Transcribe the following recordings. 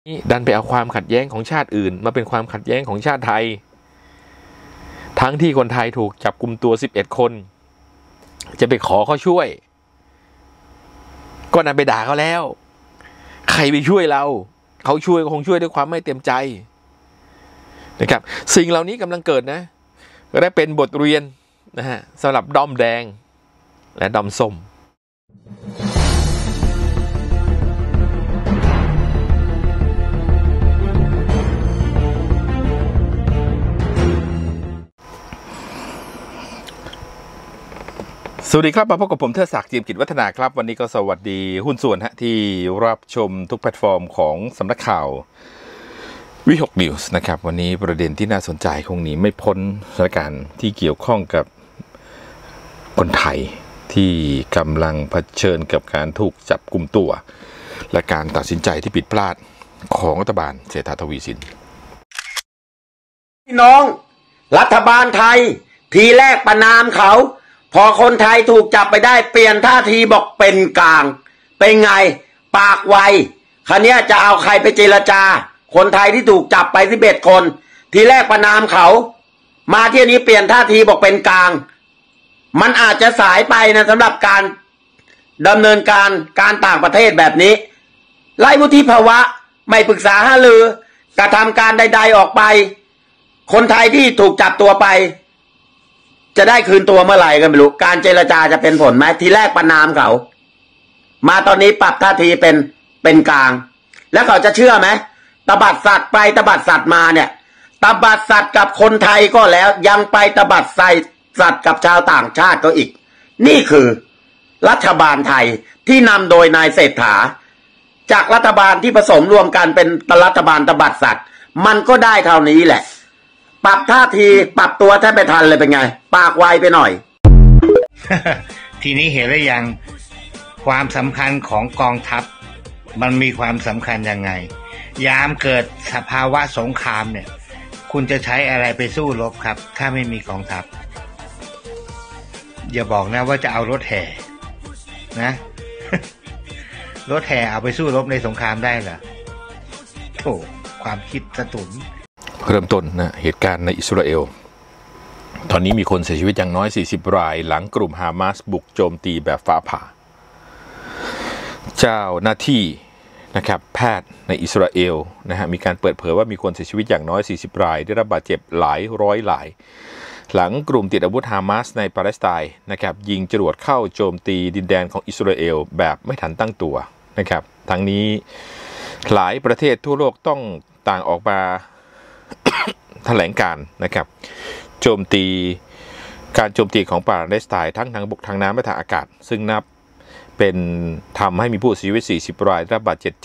นี่ดันไปเอาความขัดแย้งของชาติอื่นมาเป็นความขัดแย้งของชาติไทยทั้งที่คนไทยถูกจับกุมตัว11 คนจะไปขอเขาช่วยก็นั่นไปด่าเขาแล้วใครไปช่วยเราเขาช่วยก็คงช่วยด้วยความไม่เต็มใจนะครับสิ่งเหล่านี้กำลังเกิดนะและเป็นบทเรียนนะฮะสำหรับด้อมแดงและด้อมส้มสวัสดีครับมาพบกับผมเทิดศักดิ์ จิมกิจวัฒนาครับวันนี้ก็สวัสดีหุ้นส่วนที่รับชมทุกแพลตฟอร์มของสำนักข่าววิหกนิวส์นะครับวันนี้ประเด็นที่น่าสนใจคงหนีไม่พ้นสถานการณ์ที่เกี่ยวข้องกับคนไทยที่กำลังเผชิญกับการถูกจับกุมตัวและการตัดสินใจที่ผิดพลาดของรัฐบาลเศรษฐาทวีสินพี่น้องรัฐบาลไทยทีแรกประณามเขาพอคนไทยถูกจับไปได้เปลี่ยนท่าทีบอกเป็นกลางเป็นไงปากไวคราวนี้จะเอาใครไปเจรจาคนไทยที่ถูกจับไป11 คนทีแรกประณามเขามาที่นี้เปลี่ยนท่าทีบอกเป็นกลางมันอาจจะสายไปนะสำหรับการดำเนินการต่างประเทศแบบนี้ไร้วุฒิภาวะไม่ปรึกษาหารือกระทำการใดๆออกไปคนไทยที่ถูกจับตัวไปจะได้คืนตัวเมื่อไหร่กันไม่รู้การเจรจาจะเป็นผลไหมทีแรกประณามเขามาตอนนี้ปรับท่าทีเป็นกลางแล้วเขาจะเชื่อไหมตบัดสัตว์ไปตบัดสัตว์มาเนี่ยตบัดสัตว์กับคนไทยก็แล้วยังไปตบัดสัตว์กับชาวต่างชาติก็อีกนี่คือรัฐบาลไทยที่นำโดยนายเศรษฐาจากรัฐบาลที่ผสมรวมกันเป็นรัฐบาลตบัดสัตว์มันก็ได้เท่านี้แหละปรับท่าทีปรับตัวแทบไม่ทันเลยเป็นไงปากไวไปหน่อยทีนี้เห็นหรือยังความสำคัญของกองทัพมันมีความสำคัญยังไงยามเกิดสภาวะสงครามเนี่ยคุณจะใช้อะไรไปสู้รบครับถ้าไม่มีกองทัพอย่าบอกนะว่าจะเอารถแห่นะ รถแห่เอาไปสู้รบในสงครามได้เหรอโธ่ความคิดสะตุนเริ่มต้นนะเหตุการณ์ในอิสราเอลตอนนี้มีคนเสียชีวิตอย่างน้อย40 รายหลังกลุ่มฮามาสบุกโจมตีแบบฟ้าผ่าเจ้าหน้าที่นะครับแพทย์ในอิสราเอลนะฮะมีการเปิดเผยว่ามีคนเสียชีวิตอย่างน้อย40 รายได้รับบาดเจ็บหลายร้อยรายหลังกลุ่มติดอาวุธฮามาสในปาเลสไตน์นะครับยิงจรวดเข้าโจมตีดินแดนของอิสราเอลแบบไม่ทันตั้งตัวนะครับทั้งนี้หลายประเทศทั่วโลกต้องต่างออกมาแถลงการนะครับโจมตีของปาเลสไตน์ทั้งทางบกทางน้ำและทางอากาศซึ่งนับเป็นทำให้มีผู้เสียชีวิต40 รายและบาดเจ็บ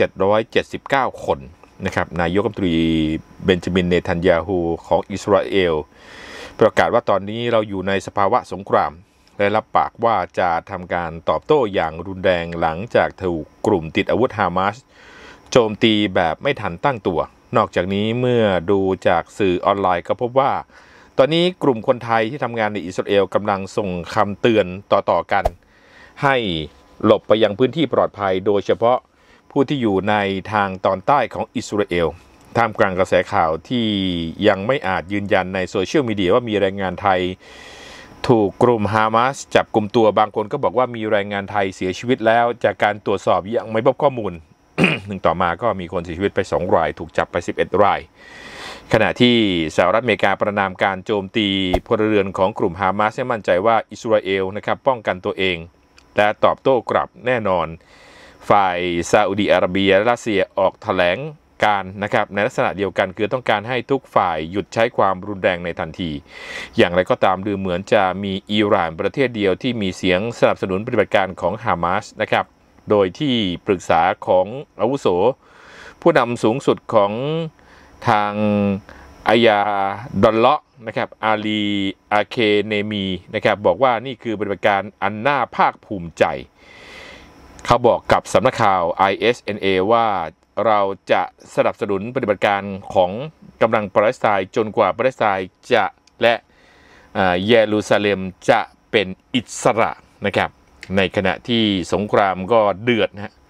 779 คนนะครับนายกรัฐมนตรีเบนจามินเนทันยาฮูของอิสราเอลประกาศว่าตอนนี้เราอยู่ในสภาวะสงครามและรับปากว่าจะทำการตอบโต้อย่างรุนแรงหลังจากถูกกลุ่มติดอาวุธฮามาสโจมตีแบบไม่ทันตั้งตัวนอกจากนี้เมื่อดูจากสื่อออนไลน์ก็พบว่าตอนนี้กลุ่มคนไทยที่ทำงานในอิสราเอลกำลังส่งคำเตือนต่อกันให้หลบไปยังพื้นที่ปลอดภัยโดยเฉพาะผู้ที่อยู่ในทางตอนใต้ของอิสราเอลท่ามกลางกระแสข่าวที่ยังไม่อาจยืนยันในโซเชียลมีเดียว่ามีแรงงานไทยถูกกลุ่มฮามาสจับกุมตัวบางคนก็บอกว่ามีแรงงานไทยเสียชีวิตแล้วจากการตรวจสอบยังไม่พบข้อมูล หนึ่งต่อมาก็มีคนเสียชีวิตไป2 รายถูกจับไป11 รายขณะที่สหรัฐอเมริกาประณามการโจมตีพลเรือนของกลุ่มฮามาสให้มั่นใจว่าอิสราเอลนะครับป้องกันตัวเองและตอบโต้กลับแน่นอนฝ่ายซาอุดิอาระเบียและรัสเซียออกแถลงการนะครับในลักษณะเดียวกันคือต้องการให้ทุกฝ่ายหยุดใช้ความรุนแรงในทันทีอย่างไรก็ตามดูเหมือนจะมีอิหร่านประเทศเดียวที่มีเสียงสนับสนุนปฏิบัติการของฮามาสนะครับโดยที่ปรึกษาของอาวุโสผู้นำสูงสุดของทางอายาดอลเลาะนะครับอาลีอาเคเนมีนะครับบอกว่านี่คือปฏิบัติการอันน่าภาคภูมิใจเขาบอกกับสำนักข่าว ISNA ว่าเราจะสนับสนุนปฏิบัติการของกำลังปาเลสไตน์จนกว่าปาเลสไตน์จะและเยรูซาเล็มจะเป็นอิสระนะครับในขณะที่สงครามก็เดือดนะต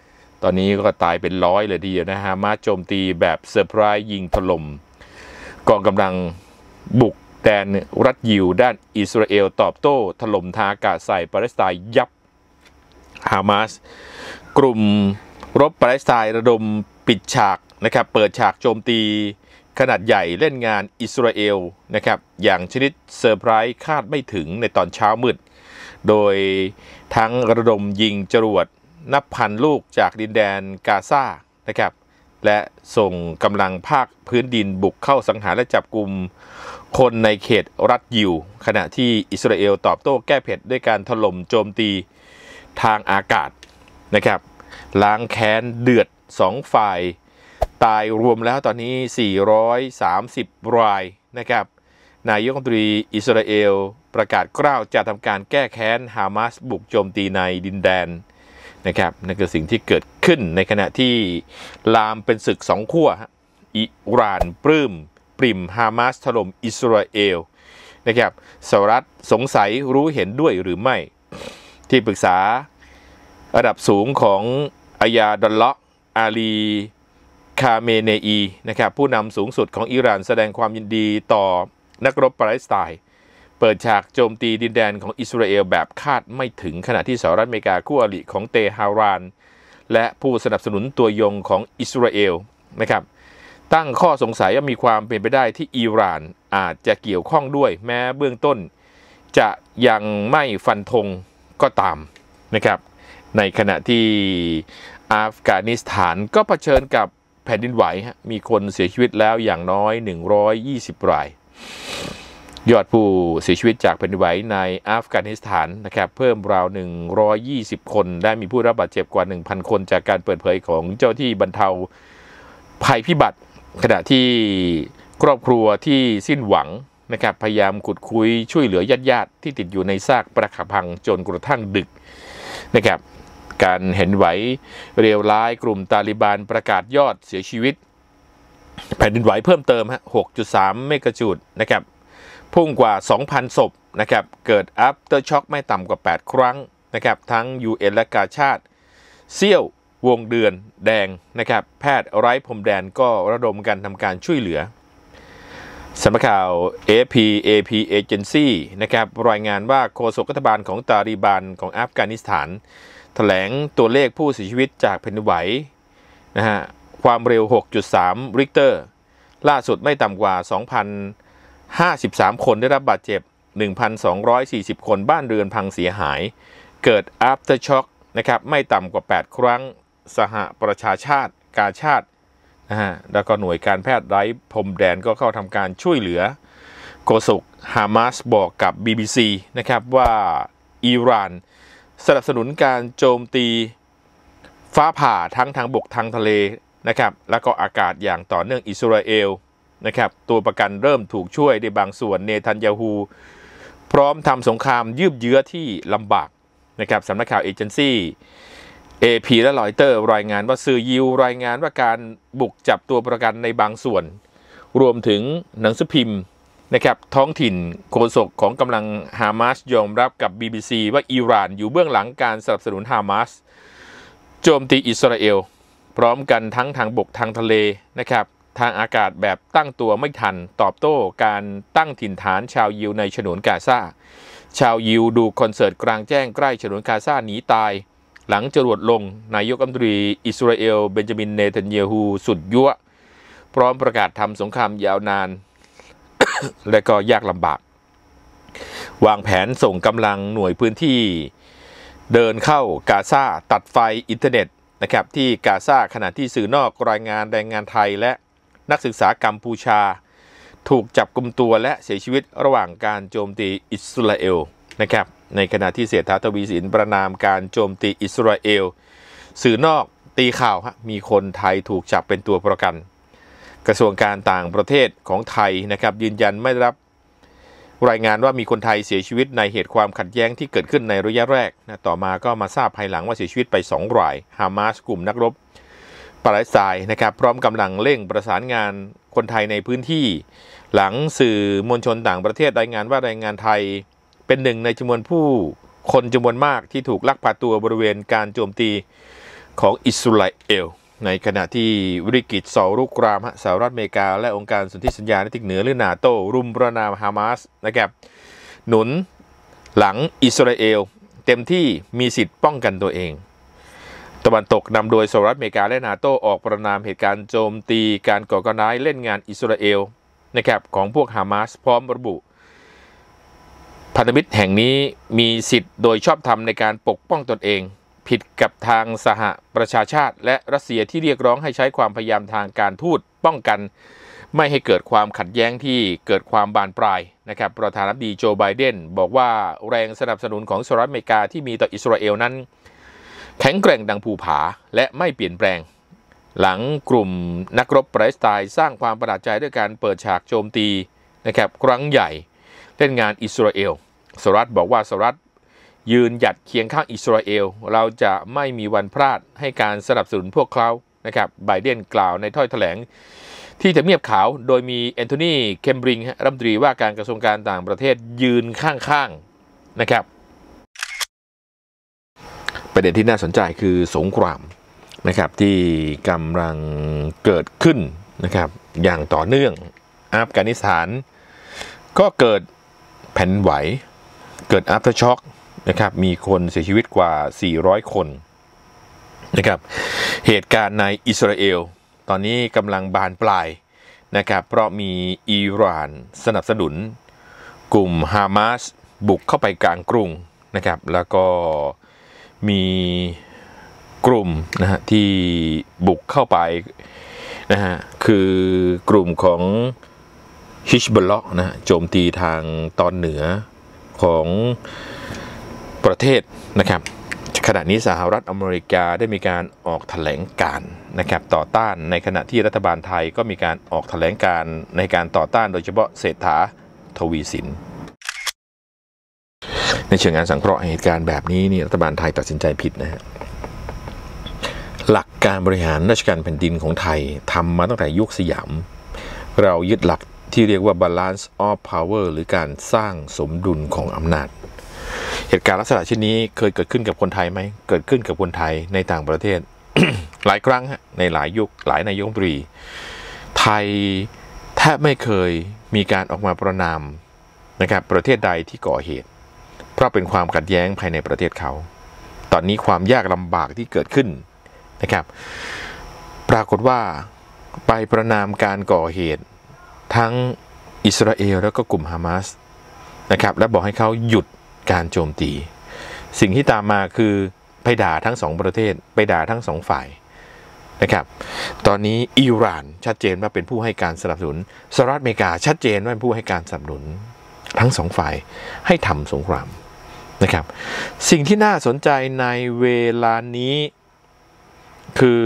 อนนี้ก็ตายเป็นร้อยเลยทีเดียวนะฮะมาโจมตีแบบเซอร์ไพรส์ยิงถล่มกองกำลังบุกแดนรัฐยิวด้านอิสราเอลตอบโต้ถล่มทางอากาศใส่ปาเลสไตน์ยับฮามาสกลุ่มรบปาเลสไตน์ระดมปิดฉากนะครับเปิดฉากโจมตีขนาดใหญ่เล่นงานอิสราเอลนะครับอย่างชนิดเซอร์ไพรส์คาดไม่ถึงในตอนเช้ามืดโดยทั้งระดมยิงจรวดนับพันลูกจากดินแดนกาซานะครับและส่งกำลังภาคพื้นดินบุกเข้าสังหารและจับกุมคนในเขตรัฐยิวขณะที่อิสราเอลตอบโต้แก้เผ็ดด้วยการถล่มโจมตีทางอากาศนะครับล้างแค้นเดือด2ฝ่ายตายรวมแล้วตอนนี้430รายนะครับนายกรัฐมนตรีอิสราเอลประกาศกล้าวจะทำการแก้แค้นฮามาสบุกโจมตีในดินแดนนะครับนั่นคือสิ่งที่เกิดขึ้นในขณะที่ลามเป็นศึก2ขั้วอิหร่านปริ่มฮามาสถล่มอิสราเอลนะครับสหรัฐสงสัยรู้เห็นด้วยหรือไม่ที่ปรึกษาระดับสูงของอายาดอลเลาะห์อาลีคาเมเนอีนะครับผู้นำสูงสุดของอิหร่านแสดงความยินดีต่อนักรบปาเลสไตน์เปิดฉากโจมตีดินแดนของอิสราเอลแบบคาดไม่ถึงขณะที่สหรัฐอเมริกาคู่อริของเตหะรานและผู้สนับสนุนตัวยงของอิสราเอลนะครับตั้งข้อสงสัยว่ามีความเป็นไปได้ที่อิหร่านอาจจะเกี่ยวข้องด้วยแม้เบื้องต้นจะยังไม่ฟันธงก็ตามนะครับในขณะที่อัฟกานิสถานก็เผชิญกับแผ่นดินไหวมีคนเสียชีวิตแล้วอย่างน้อย120รายยอดผู้เสียชีวิตจากแผ่นดินไหวในอัฟกานิสถานนะครับเพิ่มราว120คนได้มีผู้รับบาดเจ็บกว่า 1,000 คนจากการเปิดเผยของเจ้าที่บรรเทาภัยพิบัติขณะที่ครอบครัวที่สิ้นหวังนะครับพยายามขุดคุยช่วยเหลือญาติที่ติดอยู่ในซากปรักหักพังจนกระทั่งดึกนะครับการเห็นไหวเลวร้ายกลุ่มตาลิบันประกาศยอดเสียชีวิตแผ่นดินไหวเพิ่มเติม 6.3 เมกะจูลนะครับพุ่งกว่า 2,000 ศพนะครับเกิด after shock ไม่ต่ำกว่า8ครั้งนะครับทั้ง UN และกาชาดเซี่ยววงเดือนแดงนะครับแพทย์ไร้พรมแดนก็ระดมกันทำการช่วยเหลือสำนักข่าว AP Agency นะครับรายงานว่าโฆษกรัฐบาลของตาลิบันของอัฟกานิสถานแถลงตัวเลขผู้เสียชีวิตจากแผ่นดินไหวนะฮะความเร็ว 6.3 ริกเตอร์ล่าสุดไม่ต่ำกว่า 2,053 คนได้รับบาดเจ็บ 1,240 คนบ้านเรือนพังเสียหายเกิด after shock นะครับไม่ต่ำกว่า8ครั้งสหประชาชาติกาชาตินะฮะแล้วก็หน่วยการแพทย์ไร้พรมแดนก็เข้าทำการช่วยเหลือโฆษกฮามาสบอกกับ BBC นะครับว่าอิหร่านสนับสนุนการโจมตีฟ้าผ่าทั้งทางบกทางทะเลนะครับแล้วก็อากาศอย่างต่อเนื่องอิสราเอลนะครับตัวประกันเริ่มถูกช่วยในบางส่วนเนทันยาฮูพร้อมทำสงครามยืดเยื้อที่ลำบากนะครับสำนักข่าวเอเจนซี่ AP และรอยเตอร์รายงานว่าสื่อยิวรายงานว่าการบุกจับตัวประกันในบางส่วนรวมถึงหนังสือพิมพ์นะครับท้องถิ่นโฆษกของกำลังฮามาสยอมรับกับ BBC ว่าอิหร่านอยู่เบื้องหลังการสนับสนุนฮามาสโจมตีอิสราเอลพร้อมกันทั้งทางบกทางทะเลนะครับทางอากาศแบบตั้งตัวไม่ทันตอบโต้การตั้งถิ่นฐานชาวยิวในฉนวนกาซาชาวยิวดูคอนเสิร์ตกลางแจ้งใกล้ฉนวนกาซาหนีตายหลังจรวดลงนายกรัฐมนตรีอิสราเอลเบนจามินเนทันยาฮูสุดยั่วพร้อมประกาศทำสงครามยาวนาน และก็ยากลำบากวางแผนส่งกำลังหน่วยพื้นที่เดินเข้ากาซาตัดไฟอินเทอร์เน็ตนะครับที่กาซาขณะที่สื่อนอกรายงานแรงงานไทยและนักศึกษากัมพูชาถูกจับกุมตัวและเสียชีวิตระหว่างการโจมตีอิสราเอลนะครับในขณะที่เศรษฐาทวีสินประนามการโจมตีอิสราเอลสื่อนอกตีข่าวมีคนไทยถูกจับเป็นตัวประกันกระทรวงการต่างประเทศของไทยนะครับยืนยันไม่ได้รับรายงานว่ามีคนไทยเสียชีวิตในเหตุความขัดแย้งที่เกิดขึ้นในระยะแรกนะต่อมาก็มาทราบภายหลังว่าเสียชีวิตไป2รายฮามาสกลุ่มนักรบปาเลสไตน์นะครับพร้อมกำลังเร่งประสานงานคนไทยในพื้นที่หลังสื่อมวลชนต่างประเทศรายงานว่าแรงงานไทยเป็นหนึ่งในจำนวนผู้คนจำนวนมากที่ถูกลักพาตัวบริเวณการโจมตีของอิสราเอลในขณะที่วิกฤตเสารุกรามสหรัฐอเมริกาและองค์การสนธิสัญญาในทิศเหนือหรือนาโต้รุมประณามฮามาสนะครับหนุนหลังอิสราเอลเต็มที่มีสิทธิ์ป้องกันตัวเองตะวันตกนำโดยสหรัฐอเมริกาและนาโต้ออกประณามเหตุการณ์โจมตีการก่อการร้ายเล่นงานอิสราเอลนะครับของพวกฮามาสพร้อมระบุพันธมิตรแห่งนี้มีสิทธิ์โดยชอบธรรมในการปกป้องตนเองผิดกับทางสหประชาชาติและรัสเซียที่เรียกร้องให้ใช้ความพยายามทางการทูตป้องกันไม่ให้เกิดความขัดแย้งที่เกิดความบานปลายนะครับประธานาธิบดีโจไบเดนบอกว่าแรงสนับสนุนของสหรัฐอเมริกาที่มีต่ออิสราเอลนั้นแข็งแกร่งดังภูผาและไม่เปลี่ยนแปลงหลังกลุ่มนักรบปาเลสไตน์สร้างความประหลาดใจด้วยการเปิดฉากโจมตีนะครับครั้งใหญ่เล่นงานอิสราเอลสหรัฐบอกว่าสหรัฐยืนหยัดเคียงข้างอิสราเอลเราจะไม่มีวันพลาดให้การสนับสนุนพวกเขานะครับไบเดนกล่าวในถ้อยแถลงที่ทำเนียบขาวโดยมีแอนโทนีเคมบริงรัฐมนตรีว่าการกระทรวงการต่างประเทศยืนข้างๆนะครับประเด็นที่น่าสนใจคือสงครามนะครับที่กำลังเกิดขึ้นนะครับอย่างต่อเนื่องอัฟกานิสถานก็เกิดแผ่นไหวเกิดอัฟเตอร์ช็อคนะครับมีคนเสียชีวิตกว่า400คนนะครับเหตุการณ์ในอิสราเอลตอนนี้กำลังบานปลายนะครับเพราะมีอิหร่านสนับสนุนกลุ่มฮามาสบุกเข้าไปกลางกรุงนะครับแล้วก็มีกลุ่มนะฮะที่บุกเข้าไปนะฮะคือกลุ่มของฮิชบอลเลาะห์นะโจมตีทางตอนเหนือของประเทศนะครับขณะนี้สหรัฐอเมริกาได้มีการออกแถลงการนะครับต่อต้านในขณะที่รัฐบาลไทยก็มีการออกแถลงการในการต่อต้านโดยเฉพาะเศรษฐาทวีสินในเชิงงานสังเคราะห์เหตุการณ์แบบนี้นี่รัฐบาลไทยตัดสินใจผิดนะฮะหลักการบริหารราชการแผ่นดินของไทยทำมาตั้งแต่ยุคสยามเรายึดหลักที่เรียกว่า balance of power หรือการสร้างสมดุลของอำนาจเหตุการณ์ลักษณะเช่นนี้เคยเกิดขึ้นกับคนไทยไหมเกิดขึ้นกับคนไทยในต่างประเทศ หลายครั้งในหลายยุคหลายนายกรัฐมนตรีไทยแทบไม่เคยมีการออกมาประณามนะครับประเทศใดที่ก่อเหตุเพราะเป็นความขัดแย้งภายในประเทศเขาตอนนี้ความยากลำบากที่เกิดขึ้นนะครับปรากฏว่าไปประณามการก่อเหตุทั้งอิสราเอลแล้วก็กลุ่มฮามาสนะครับและบอกให้เขาหยุดการโจมตีสิ่งที่ตามมาคือไปด่าทั้งสองประเทศไปด่าทั้งสองฝ่ายนะครับตอนนี้อิหร่านชัดเจนว่าเป็นผู้ให้การสนับสนุนสหรัฐอเมริกาชัดเจนว่าเป็นผู้ให้การสนับสนุนทั้งสองฝ่ายให้ทำสงครามนะครับสิ่งที่น่าสนใจในเวลานี้คือ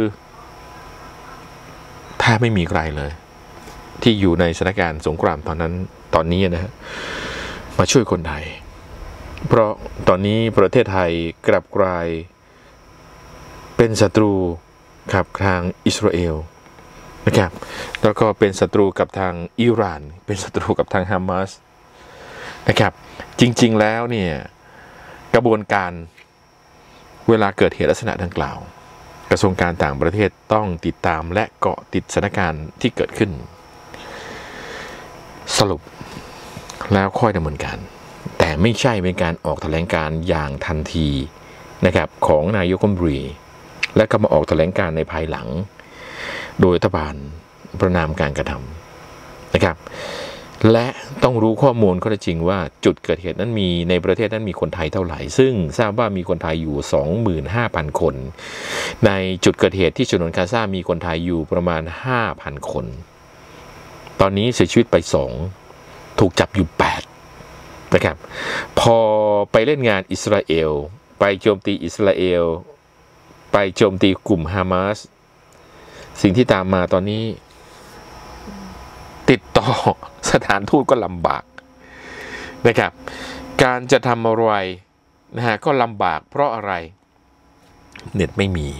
ถ้าไม่มีใครเลยที่อยู่ในสถานการณ์สงครามตอนนี้นะฮะมาช่วยคนไทยเพราะตอนนี้ประเทศไทยกลับกลายเป็นศัตรูกับทางอิสราเอลนะครับแล้วก็เป็นศัตรูกับทางอิหร่านเป็นศัตรูกับทางฮามาสนะครับจริงๆแล้วเนี่ยกระบวนการเวลาเกิดเหตุลักษณะดังกล่าวกระทรวงการต่างประเทศต้องติดตามและเกาะติดสถานการณ์ที่เกิดขึ้นสรุปแล้วค่อยดำเนินการแต่ไม่ใช่เป็นการออกแถลงการอย่างทันทีนะครับของนายกรัฐมนตรีและก็มาออกแถลงการในภายหลังโดยรัฐบาลประณามการกระทำนะครับและต้องรู้ข้อมูลข้อเท็จจริงว่าจุดเกิดเหตุนั้นมีในประเทศนั้นมีคนไทยเท่าไหร่ซึ่งทราบว่ามีคนไทยอยู่ 25,000 คนในจุดเกิดเหตุที่ฉนวนกาซามีคนไทยอยู่ประมาณ 5,000 คนตอนนี้เสียชีวิตไป2ถูกจับอยู่8นะครับพอไปเล่นงานอิสราเอลไปโจมตีอิสราเอลไปโจมตีกลุ่มฮามาสสิ่งที่ตามมาตอนนี้ติดต่อสถานทูตก็ลำบากนะครับการจะทำอะไรนะฮะก็ลำบากเพราะอะไรเน็ตไม่มี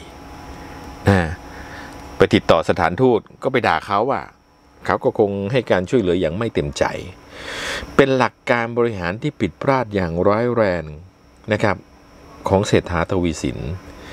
ไปติดต่อสถานทูตก็ไปด่าเขาว่าเขาก็คงให้การช่วยเหลืออย่างไม่เต็มใจเป็นหลักการบริหารที่ผิดพลาดอย่างร้ายแรงนะครับของเศรษฐาทวีสิน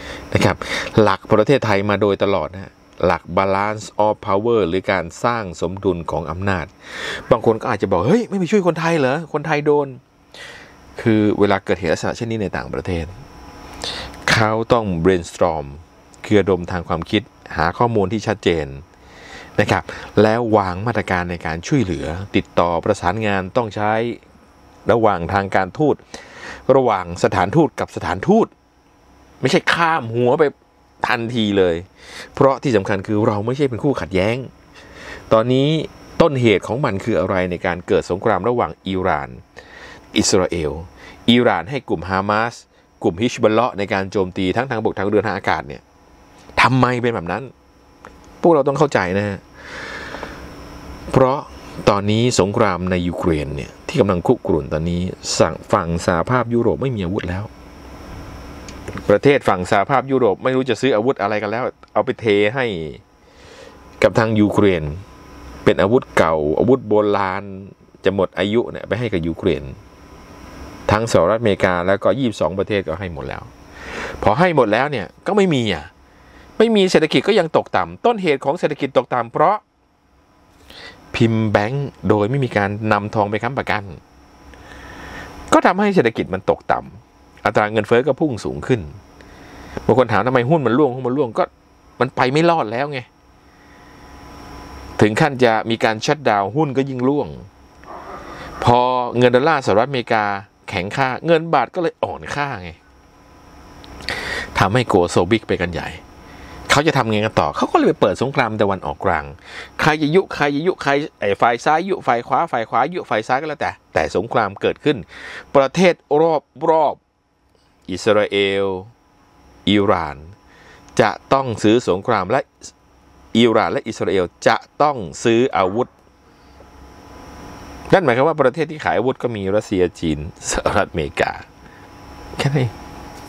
นะครับหลักประเทศไทยมาโดยตลอดนะหลัก balance of power หรือการสร้างสมดุลของอำนาจบางคนก็อาจจะบอกเฮ้ยไม่ไปช่วยคนไทยเหรอคนไทยโดนคือเวลาเกิดเหตุลักษณะเช่นนี้ในต่างประเทศเขาต้อง brainstorm คือระดมทางความคิดหาข้อมูลที่ชัดเจนนะครับแล้ววางมาตรการในการช่วยเหลือติดต่อประสานงานต้องใช้ระหว่างทางการทูตระหว่างสถานทูตกับสถานทูตไม่ใช่ข้ามหัวไปทันทีเลยเพราะที่สำคัญคือเราไม่ใช่เป็นคู่ขัดแย้งตอนนี้ต้นเหตุของมันคืออะไรในการเกิดสงครามระหว่างอิหร่านอิสราเอลอิหร่านให้กลุ่มฮามาสกลุ่มฮิชบัลเลาะห์ในการโจมตีทั้งทางบกทางเรือทางอากาศเนี่ยทำไมเป็นแบบนั้นพวกเราต้องเข้าใจนะฮะเพราะตอนนี้สงครามในยูเครนเนี่ยที่กำลังคุกรุ่นตอนนี้ฝั่งสหภาพยุโรปไม่มีอาวุธแล้วประเทศฝั่งสหภาพยุโรปไม่รู้จะซื้ออาวุธอะไรกันแล้วเอาไปเทให้กับทางยูเครนเป็นอาวุธเก่าอาวุธโบราณจะหมดอายุเนี่ยไปให้กับยูเครนทั้งสหรัฐอเมริกาแล้วก็22ประเทศก็ให้หมดแล้วพอให้หมดแล้วเนี่ยก็ไม่มีเศรษฐกิจก็ยังตกต่ำต้นเหตุของเศรษฐกิจตกต่ำเพราะพิมพ์แบงก์โดยไม่มีการนำทองไปค้ำประกันก็ทำให้เศรษฐกิจมันตกต่ำอัตราเงินเฟ้อก็พุ่งสูงขึ้นบางคนถามทำไมหุ้นมันร่วงก็มันไปไม่รอดแล้วไงถึงขั้นจะมีการชัตดาวน์หุ้นก็ยิ่งร่วงพอเงินดอลลาร์สหรัฐอเมริกาแข็งค่าเงินบาทก็เลยอ่อนค่าไงทำให้โกโซบิกไปกันใหญ่เขาจะทำไงกันต่อเขาก็เลยไปเปิดสงครามตะวันออกกลางใครจะยุใครฝ่ายซ้ายยุฝ่ายขวายุฝ่ายซ้ายก็แล้วแต่สงครามเกิดขึ้นประเทศรอบอิสราเอลอิหร่านจะต้องซื้อสงครามและอิหร่านและอิสราเอลจะต้องซื้ออาวุธนั่นหมายความว่าประเทศที่ขายอาวุธก็มีรัสเซียจีนสหรัฐอเมริกาแค่นี้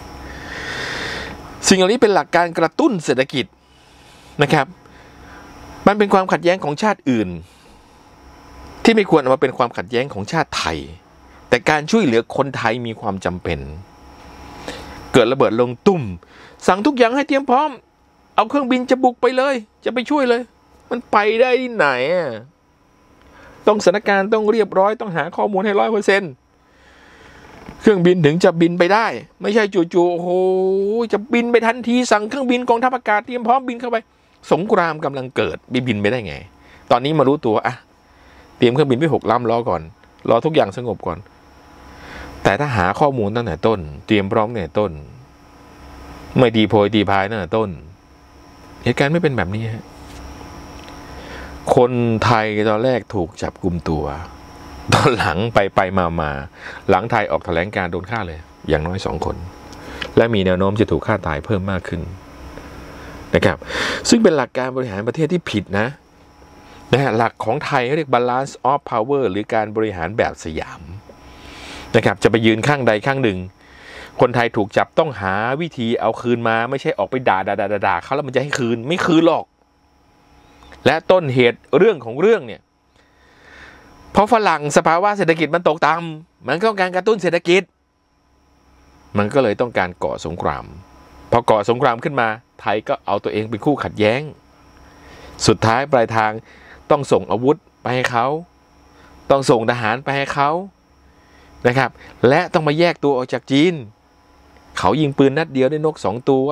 สิ่งเหล่านี้เป็นหลักการกระตุ้นเศรษฐกิจนะครับมันเป็นความขัดแย้งของชาติอื่นที่ไม่ควรเอามาเป็นความขัดแย้งของชาติไทยแต่การช่วยเหลือคนไทยมีความจำเป็นเกิดระเบิดลงตุ้มสั่งทุกอย่างให้เตรียมพร้อมเอาเครื่องบินจะบุกไปเลยจะไปช่วยเลยมันไปได้ที่ไหนต้องสถานการณ์ต้องเรียบร้อยต้องหาข้อมูลให้ 100%เครื่องบินถึงจะบินไปได้ไม่ใช่จู่ๆโอ้โหจะบินไปทันทีสั่งเครื่องบินกองทัพอากาศเตรียมพร้อมบินเข้าไปสงครามกำลังเกิดบินไปได้ไงตอนนี้มารู้ตัวเตรียมเครื่องบินไป6 ลำรอก่อนรอทุกอย่างสงบก่อนแต่ถ้าหาข้อมูลตั้งแต่ต้นเตรียมพร้อมตั้งแต่ต้นไม่ดีโพยตีพายตั้งแต่ต้นเหตุการณ์ไม่เป็นแบบนี้ฮะคนไทยตอนแรกถูกจับกุมตัวตอนหลังไปมาหลังไทยออกแถลงการโดนฆ่าเลยอย่างน้อย2 คนและมีแนวโน้มจะถูกฆ่าตายเพิ่มมากขึ้นนะครับซึ่งเป็นหลักการบริหารประเทศที่ผิดนะฮะหลักของไทยเรียก balance of power หรือการบริหารแบบสยามนะครับจะไปยืนข้างใดข้างหนึ่งคนไทยถูกจับต้องหาวิธีเอาคืนมาไม่ใช่ออกไปด่าเขาแล้วมันจะให้คืนไม่คืนหรอกและต้นเหตุเรื่องของเรื่องเนี่ยเพราะฝรั่งสภาวะเศรษฐกิจมันตกต่ำมันต้องการกระตุ้นเศรษฐกิจมันก็เลยต้องการก่อสงครามพอก่อสงครามขึ้นมาไทยก็เอาตัวเองเป็นคู่ขัดแย้งสุดท้ายปลายทางต้องส่งอาวุธไปให้เขาต้องส่งทหารไปให้เขานะครับและต้องมาแยกตัวออกจากจีนเขายิงปืนนัดเดียวได้นก2 ตัว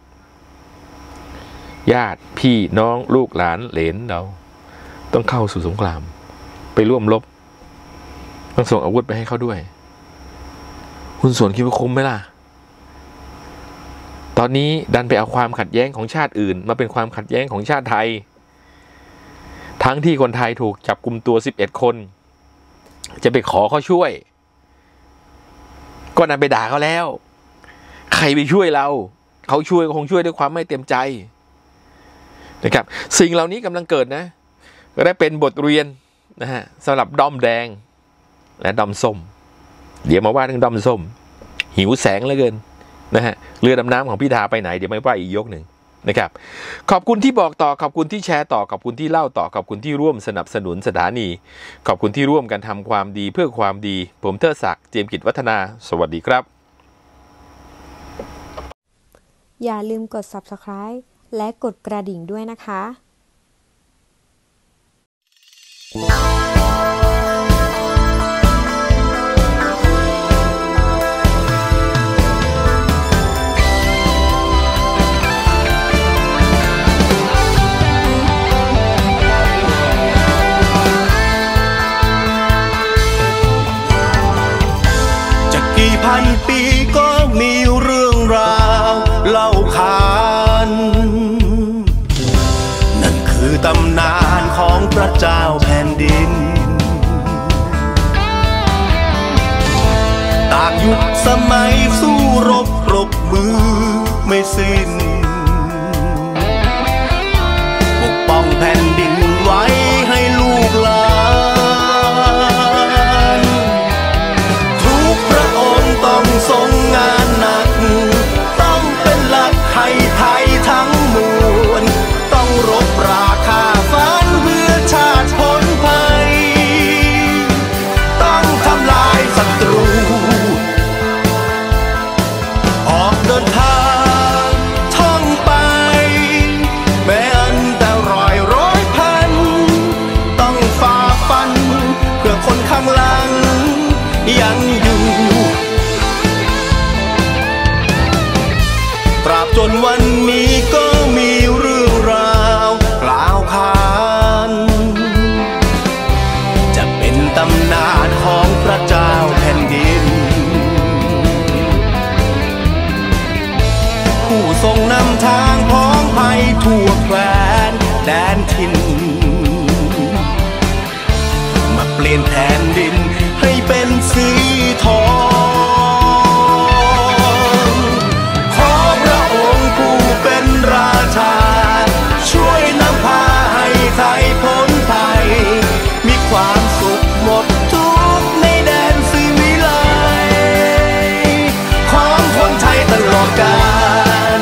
ญาติพี่น้องลูกหลานเหลนเราต้องเข้าสู่สงครามไปร่วมรบต้องส่งอาวุธไปให้เขาด้วยคุณส่วนคิดว่าคุ้มไหมล่ะตอนนี้ดันไปเอาความขัดแย้งของชาติอื่นมาเป็นความขัดแย้งของชาติไทยทั้งที่คนไทยถูกจับกุมตัว11 คนจะไปขอเขาช่วยก็นั่นไปด่าเขาแล้วใครไปช่วยเราเขาช่วยก็คงช่วยด้วยความไม่เต็มใจนะครับสิ่งเหล่านี้กำลังเกิดนะก็ได้เป็นบทเรียนนะฮะสำหรับด้อมแดงและด้อมส้มเดี๋ยวมาว่าถึงด้อมส้มหิวแสงเหลือเกินนะฮะเรือดำน้ำของพิธาไปไหนเดี๋ยวไม่ว่าอีกยกหนึ่งนะครับขอบคุณที่บอกต่อขอบคุณที่แชร์ต่อขอบคุณที่เล่าต่อขอบคุณที่ร่วมสนับสนุนสถานีขอบคุณที่ร่วมกันทำความดีเพื่อความดีผมเทิดศักดิ์เจียมกิจวัฒนาสวัสดีครับอย่าลืมกด Subscribe และกดกระดิ่งด้วยนะคะกี่พันปีก็มีเรื่องราวเล่าขานนั่นคือตำนานของพระเจ้าแผ่นดินต่างยุคสมัยสู้รบปรบมือไม่สิ้นปกป้องแผ่นดินไว้ให้ลูกหลานทุกพระองค์ต้องทรงงานหนักต้องเป็นหลักให้ไทยทั้งมวลต้องรบราคาฝันเพื่อชาติพ้นภัยต้องทำลายศัตรูออกเดินทางท่องไปแม้อันตรายร้อยพันต้องฝ่าฟันเพื่อคนข้างหลังยังอยู่ตราบจนวันนี้ก็มีเรื่องราวกล่าวขานจะเป็นตำนานของพระเจ้าแผ่นดินผู้ทรงนำทางพ้องภัยทั่วแคว้นแดนถิ่นมาเปลี่ยนแผ่นดินให้เป็นสีทองขอพระองค์ผู้เป็นราชาช่วยนำพาให้ไทยพ้นภัยมีความสุขหมดทุกในแดนสิวิไลของคนไทยตลอดกาล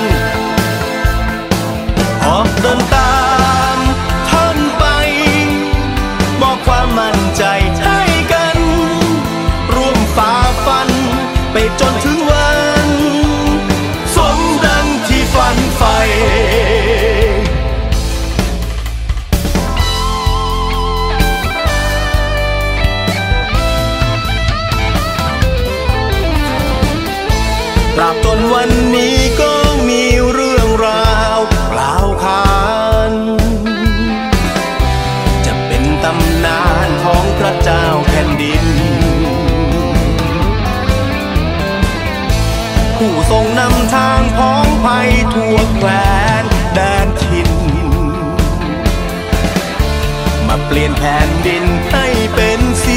ออกเดินตามท่านไปมอบความมั่นใจให้กันร่วมฝ่าฟันไปจนถึงวันสมดังที่ฝันใฝ่ตราบจนวันนี้ก็มีเรื่องราวกล่าวขานจะเป็นตำนานของพระเจ้าแผ่นดินผู้ทรงนำทางพ้องภัยทั่วแคว้นแดนถิ่นมาเปลี่ยนแผ่นดินให้เป็นสี